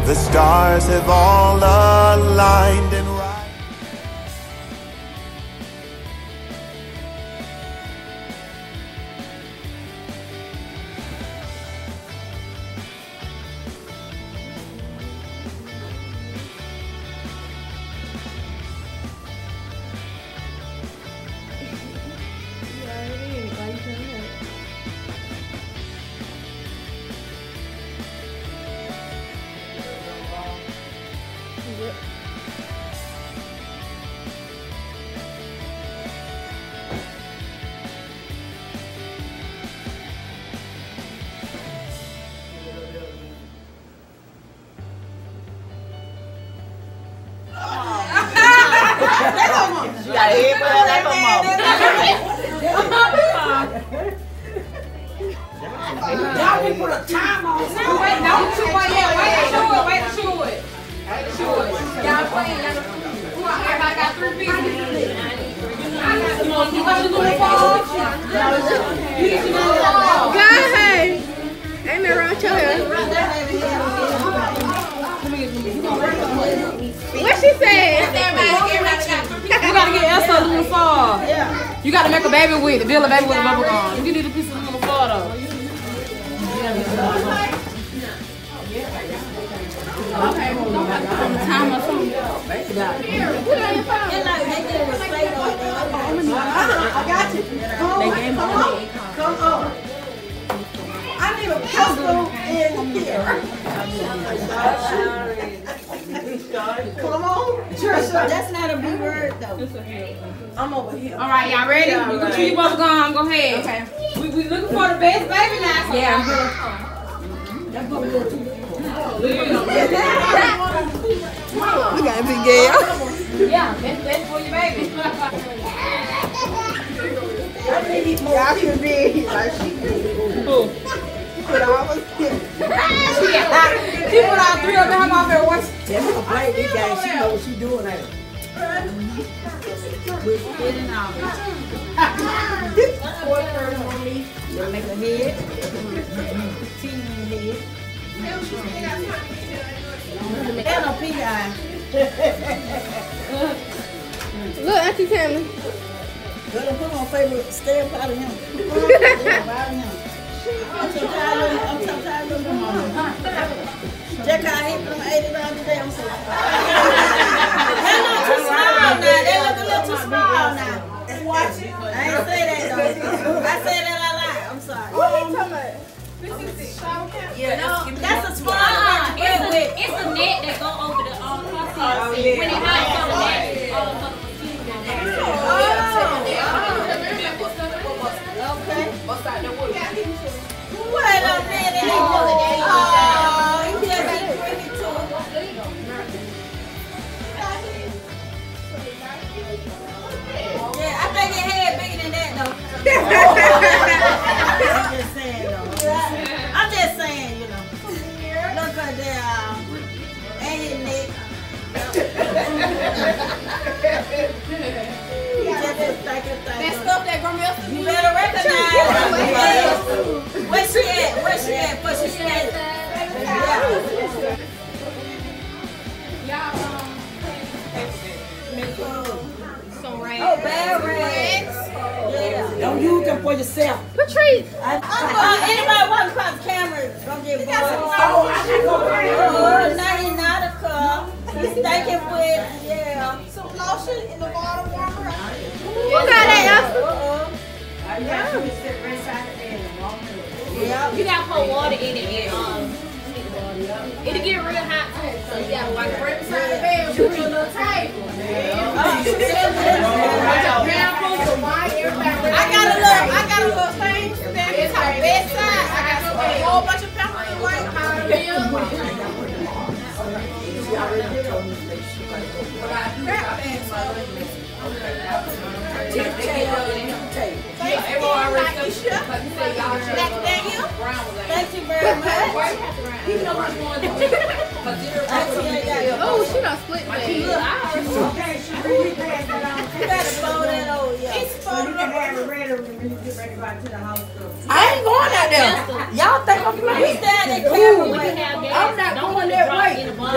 The stars have all aligned and right. You got everybody like a mama. Y'all can put a time on it. Wait, don't chew it yet. Wait to chew it. Wait to chew it. Y'all playing. Everybody got 3 pieces. You want to do it fall? Go ahead. Ain't no wrong with your hair. What she said? You gotta get Elsa a little fall. You gotta make a baby with it. Build a baby with a bubble gum. You can need a piece of little fall though. Time or something. I got you. Come on. I need a pistol in here. Come on. That's not a big word though. I'm over here. All right, y'all ready? You can chew your bubble gum. Go ahead. Okay. We looking for the best baby now. Yeah. We got a big girl. Yeah, that's for your baby. Y'all can be like she put all of them. She put all 3 of them off at once. Tell me to play this game. She knows what she's doing now. You make a head. Team head. And a pink eye. Look, Auntie Tammy. Go to put on favorite stamp out of him. I'm so tired of them. Jack, I hit them $80 today. I'm so tired. They look too small now. They look a little too small now. I ain't say that though. I said that a lot. I'm sorry. What are you talking about? Yeah, That's a small one. it's a net that go over the crossing. When it hides on the net, Okay. Wait a minute. Oh, you just keep bringing to Yeah, I think your head bigger than that though. I'm just saying though. I'm just saying, you know. Look at that. And your neck. That stuff that Grandma used to You do. better recognize. Where she at? Where she at? Where she at? Oh, bad rags. Yeah. Don't use them for yourself. Patrice. Anybody walking across the camera, don't get bored. Oh, now you're not a cup. He's thinking with, yeah. Some lotion in the water warmer. Who got that, Elsa? Yeah. you gotta put water in it and it'll get real hot too. So you gotta wipe right beside the bed, put your little table. I got a little thing stand this on the best side. I got a whole bunch of pepper and white. Thank you very much. Oh, she done split that. You better blow that over, yeah. It's folded up. I ain't going out there. Y'all think I'm We playing? stand in camera We way. can have gas. I'm not Don't going put the that drop way. in the bun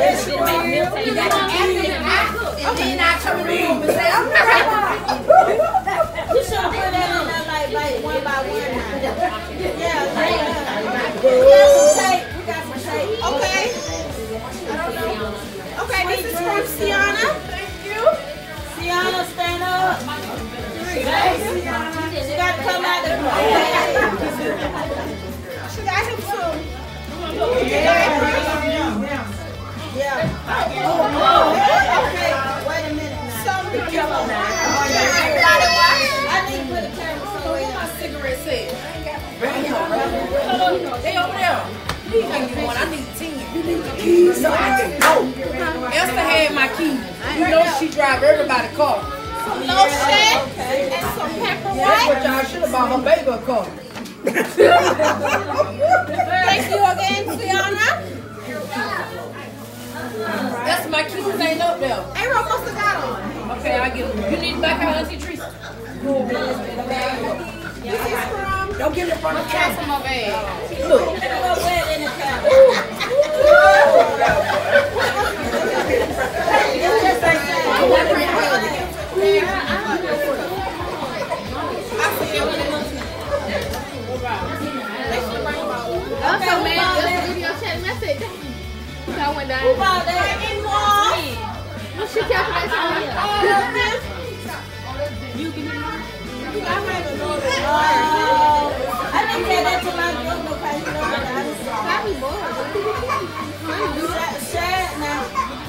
They over there. Please make me one. I need 10. You need the keys so I can go. Esther had my keys. You know she drive everybody's car. Some lotion and some pepper That's white. what y'all should have bought her baby a car. Thank you again, Tiana. That's my keys ain't up there. Aaron must have got on. Okay, I get them. You need back out Auntie Teresa. This is from. Don't get it from the That's camera. my bag. Look. It's a little wet in the car. It's just like that. Also, man, just a video chat message. So I went down. Who bought that? Well, she kept that time. I didn't say that to my group because you know what I Probably bored. Share it now.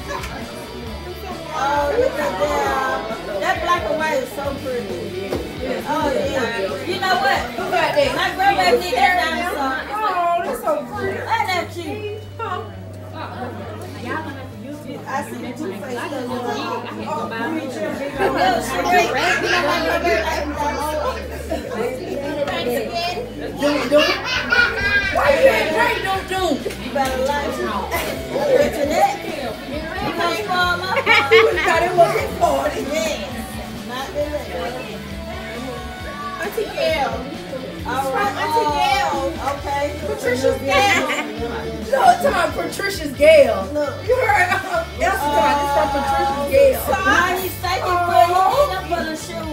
Oh, look at that. That black and white is so pretty. Oh, yeah. You know what? Who got that? My grandbaby did that dinosaur. Oh, that's so pretty. Ain't that cute? I see the two faces. Thanks again. Doom. Why you ain't great, Doom? You better like it. Picture that. You gonna spoil my party? You thought it was his party. Yes. Not really. Auntie Gail. All right. Auntie Gail. Okay. Patricia's Gail. No, it's talking Patricia's Gale. Look. You heard Elsa talking this from Patricia's Gale. Somebody thank you for your up for the shoe.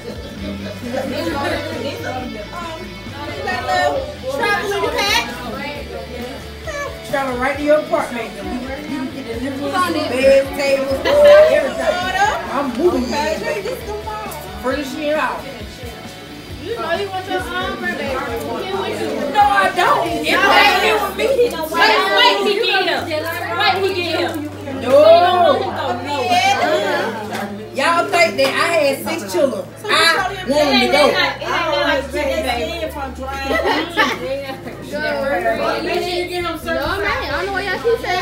That little traveling pack. Travel right to your apartment. You can get the nipples, bed, tables, everything. I'm moving you, baby. Furnishing it out. You know you want your birthday. Here with you. No, I don't. It ain't here with me. Wait, he get him. Wait, he get him. No. Y'all think that I had 6 children. I want them to go. You need to get him No, certified. man, I don't know what y'all keep saying.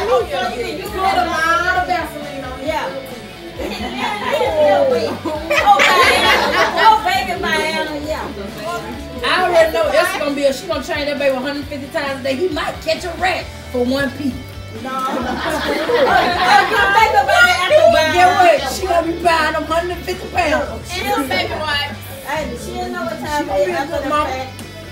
Oh, baby, Diana, yeah. I already know that's gonna be she gonna train that baby 150 times a day. He might catch a rat for 1 piece. No. You think about it after But get what? She gonna be buying them 150 pounds. And her baby wife. Hey, she didn't know what time it is after the fact.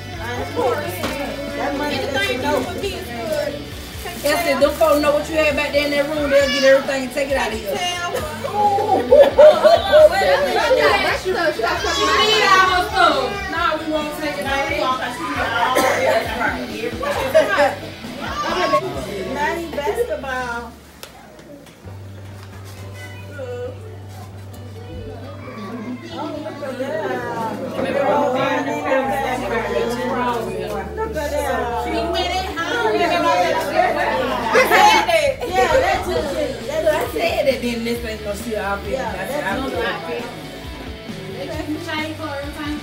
That money that you know. That's it. Them folks know what you had back there in that room. They'll get everything and take it out of here. No, we won't take it out. Nice basketball. Oh, look at that. Look at that. She went in home. I said that. Yeah, that's it. I said that then this ain't gonna see our outfit. Yeah, that's Change for everything.